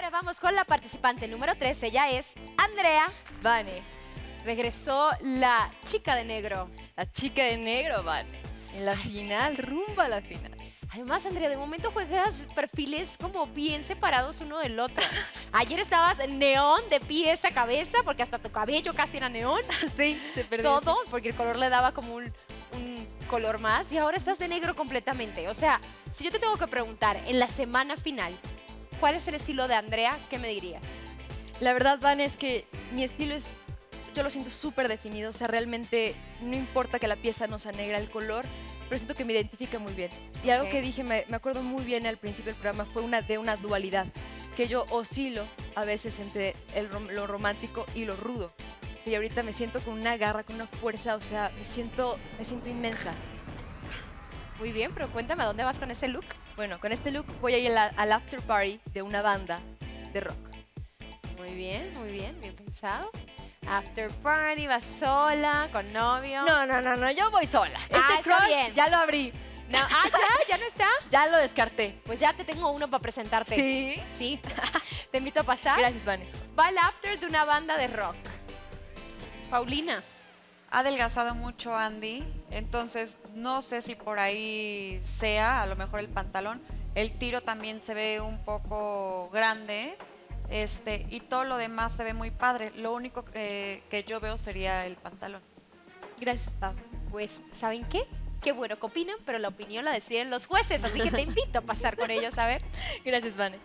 ahora vamos con la participante número 3. Ella es Andrea Vane. Regresó la chica de negro. La chica de negro, Vane. En la final, rumbo a la final. Además, Andrea, de momento juegas perfiles como bien separados uno del otro. Ayer estabas neón de pies a cabeza, porque hasta tu cabello casi era neón. Sí, se perdió. Todo, porque el color le daba como un color más. Y ahora estás de negro completamente. O sea, si yo te tengo que preguntar, en la semana final, ¿cuál es el estilo de Andrea? ¿Qué me dirías? La verdad, Vane, es que mi estilo es... Yo lo siento súper definido. O sea, realmente no importa que la pieza no sea negra, el color, pero siento que me identifica muy bien. Y algo que dije, me acuerdo muy bien al principio del programa, fue de una dualidad, que yo oscilo a veces entre lo romántico y lo rudo. Y ahorita me siento con una garra, con una fuerza, o sea, me siento inmensa. Muy bien, pero cuéntame, ¿a dónde vas con ese look? Bueno, con este look voy a ir al after party de una banda de rock. Muy bien pensado. After party, vas sola, con novio. No, yo voy sola. Está Crush bien. ya lo abrí. No, ¿ya no está? Ya lo descarté. Pues ya te tengo uno para presentarte. ¿Sí? Sí. Te invito a pasar. Gracias, Vane. Va al after de una banda de rock. Paulina. Ha adelgazado mucho Andy, entonces no sé si por ahí sea, a lo mejor el pantalón. El tiro también se ve un poco grande, y todo lo demás se ve muy padre. Lo único que yo veo sería el pantalón. Gracias, Pau. Pues, ¿saben qué? Qué bueno que opinan, pero la opinión la deciden los jueces, así que te invito a pasar con ellos a ver. Gracias, Vane.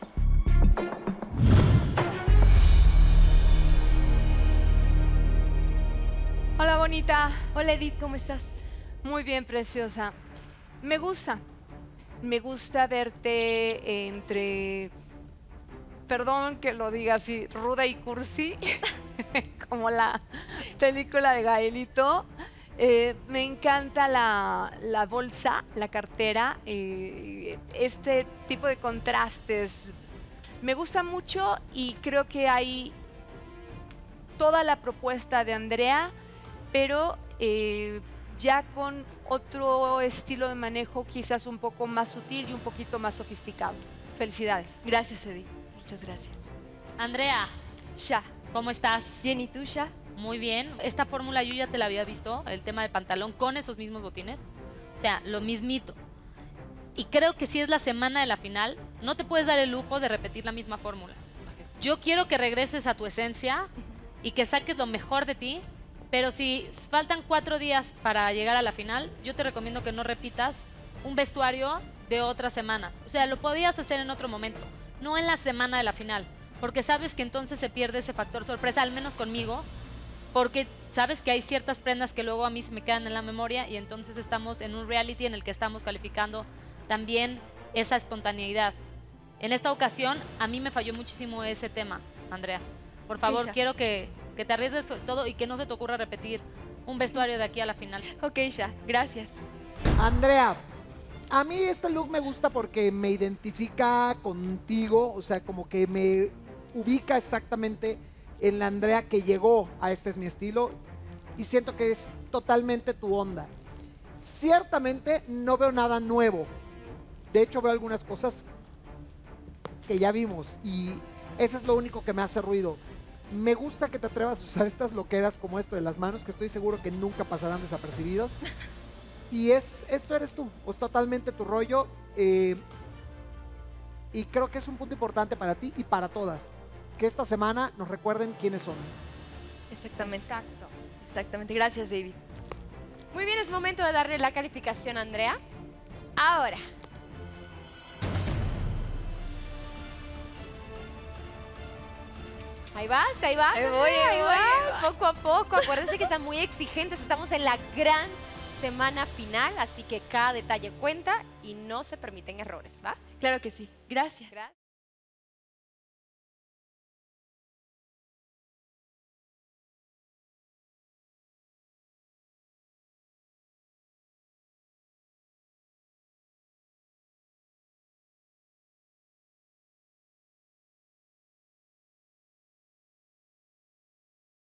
Hola, bonita. Hola, Edith, ¿cómo estás? Muy bien, preciosa. Me gusta verte entre, perdón que lo diga así, ruda y cursi, como la película de Gaelito. Me encanta la bolsa, la cartera, este tipo de contrastes. Me gusta mucho y creo que hay toda la propuesta de Andrea, pero ya con otro estilo de manejo quizás un poco más sutil y un poquito más sofisticado. Felicidades. Gracias, Edith. Muchas gracias. Andrea, Sha. ¿cómo estás? Bien, ¿y tú, Sha? Muy bien. Esta fórmula yo ya te la había visto, el tema del pantalón con esos mismos botines. O sea, lo mismito. Y creo que si es la semana de la final, no te puedes dar el lujo de repetir la misma fórmula. Yo quiero que regreses a tu esencia y que saques lo mejor de ti, pero si faltan 4 días para llegar a la final, yo te recomiendo que no repitas un vestuario de otras semanas. O sea, lo podías hacer en otro momento, no en la semana de la final, porque sabes que entonces se pierde ese factor sorpresa, al menos conmigo, porque sabes que hay ciertas prendas que luego a mí se me quedan en la memoria y entonces estamos en un reality en el que estamos calificando también esa espontaneidad. En esta ocasión, a mí me falló muchísimo ese tema, Andrea. Por favor, quiero que te arriesgues todo y que no se te ocurra repetir un vestuario de aquí a la final. Ok, Sha, gracias. Andrea, a mí este look me gusta porque me identifica contigo, o sea, como que me ubica exactamente en la Andrea que llegó a Este Es Mi Estilo y siento que es totalmente tu onda. Ciertamente no veo nada nuevo, de hecho veo algunas cosas que ya vimos y eso es lo único que me hace ruido. Me gusta que te atrevas a usar estas loqueras como esto de las manos, que estoy seguro que nunca pasarán desapercibidos. Y esto eres tú, es totalmente tu rollo. Y creo que es un punto importante para ti y para todas. Que esta semana nos recuerden quiénes son. Exactamente. Exacto. Exactamente. Gracias, David. Muy bien, es momento de darle la calificación a Andrea. Ahora. Ahí vas, Andrea, Ahí voy. poco a poco. Acuérdense que están muy exigentes, estamos en la gran semana final, así que cada detalle cuenta y no se permiten errores, ¿va? Claro que sí. Gracias.